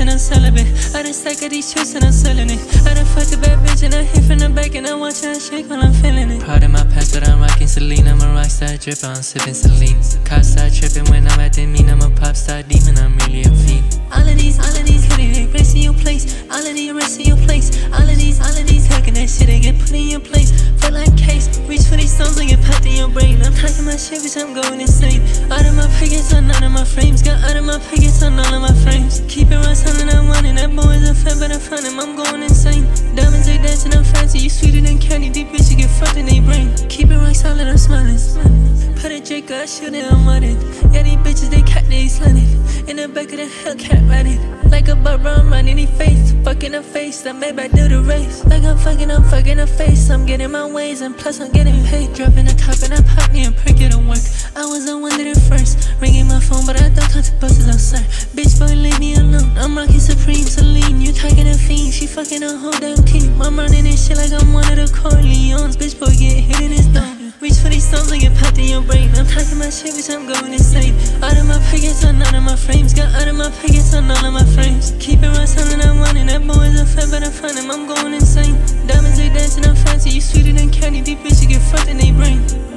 and I'm celibate. I done stack of these chips and I'm selling it. I done fucked a bad bitch and I hit from the back and I watch her shake while I'm feeling it. Proud of my past, but I'm rocking Celine. I'm a rockstar dripper, I'm sipping Celine. Cops start tripping when I'm acting mean. I'm a pop star demon, I'm really a fiend. All of these hitting they place in your place. All of these rest in your place. All of these talking that shit, they get put in your place. Feel like case, reach for these stones and get popped in your brain. I'm talking my shit, bitch, I'm going insane. Out of my pockets on none of my frames. Got out of my pockets on all of my frames. Keep it right, something I'm wanting. That boy is a fan, but I find him, I'm going insane. Diamonds, they dancing, I'm fancy. You sweeter than candy, deep bitch, you get fucked in they brain. Keep it right, solid, I'm smiling. Put a Drake, I shoot it, I'm wanted. Yeah, these bitches, they cat, they slanted. In the back of the Hellcat, riding like a bubber, I'm running in face. Fucking her face, I made back do the race. Like I'm fucking her face. I'm getting my ways, and plus I'm getting paid. Dropping the top, and I pop me and prick it on work. I was the one that did it first. Ringing my phone, but I don't talk to buses, I'm sorry. Bitch, boy, leave me alone. I'm rocking Supreme Celine. You talking a fiend, she fucking a whole damn team. I'm running this shit like I'm one of the Corleones. Bitch, boy, get hit in his dome. Reach for these stones and get popped in your brain. I'm talking my shit, bitch, I'm going insane. Out of my pockets on none of my frames. Got out of my pockets on all of my frames. Keep it right, something I'm wanting. That boy is a fan, but I find him, I'm going insane. Diamonds, they dancing, I'm fancy. You sweeter than candy, deep bitch, you get fucked in they brain.